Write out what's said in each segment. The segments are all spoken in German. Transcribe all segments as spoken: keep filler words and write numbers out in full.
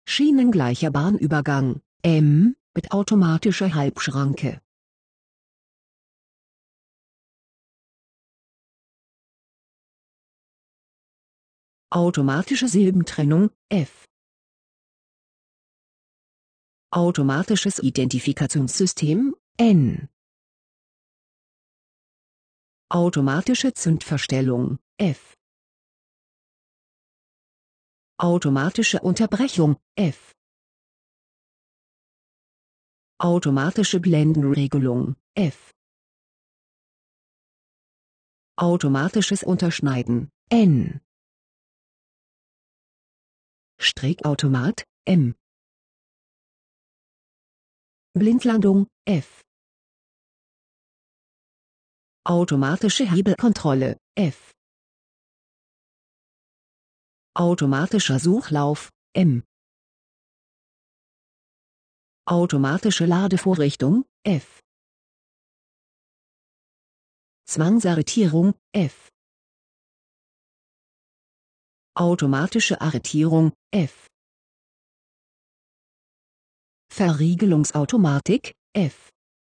Schienengleicher Bahnübergang, M, mit automatischer Halbschranke. Automatische Silbentrennung, F. Automatisches Identifikationssystem, N. Automatische Zündverstellung, F. Automatische Unterbrechung, F. Automatische Blendenregelung, F. Automatisches Unterschneiden, N. Strickautomat, M. Blindlandung, F. Automatische Hebelkontrolle, F. Automatischer Suchlauf, M. Automatische Ladevorrichtung, F. Zwangsarretierung, F. Automatische Arretierung, F. Verriegelungsautomatik, F.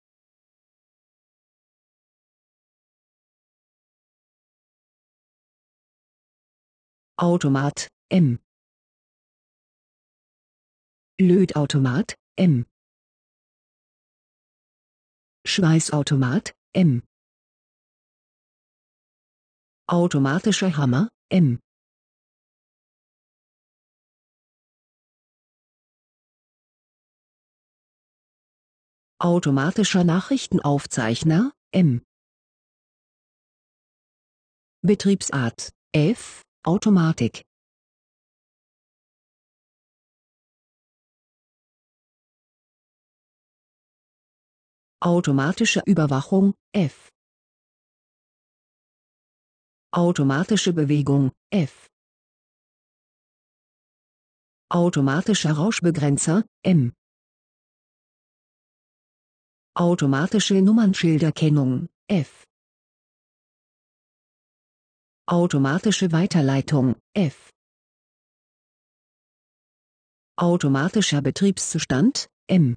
Automat, M. Lötautomat, M. Schweißautomat, M. Automatischer Hammer, M. Automatischer Nachrichtenaufzeichner, M. Betriebsart, F, Automatik. Automatische Überwachung, F. Automatische Bewegung, F. Automatischer Rauschbegrenzer, M. Automatische Nummernschilderkennung, F. Automatische Weiterleitung, F. Automatischer Betriebszustand, M.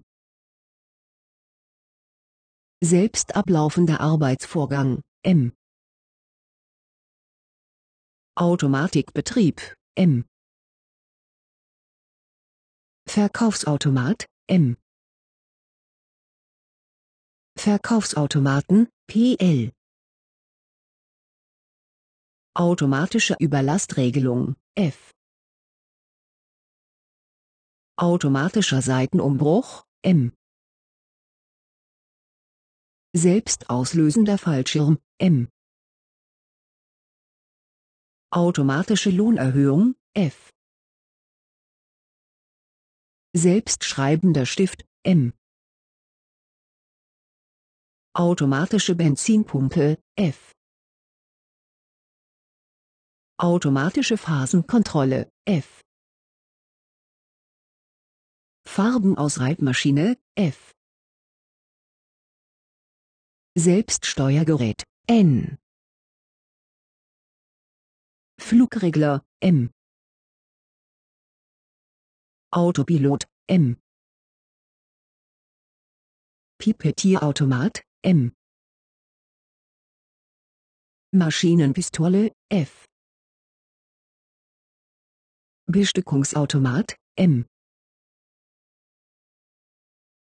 Selbst ablaufender Arbeitsvorgang, M. Automatikbetrieb, M. Verkaufsautomat, M. Verkaufsautomaten, P L. Automatische Überlastregelung, F. Automatischer Seitenumbruch, M. Selbstauslösender Fallschirm, M. Automatische Lohnerhöhung, F. Selbstschreibender Stift, M. Automatische Benzinpumpe, F. Automatische Phasenkontrolle, F. Farbenausreibmaschine, F. Selbststeuergerät, N. Flugregler, M. Autopilot, M. Pipettierautomat, M. Maschinenpistole, F. Bestückungsautomat, M.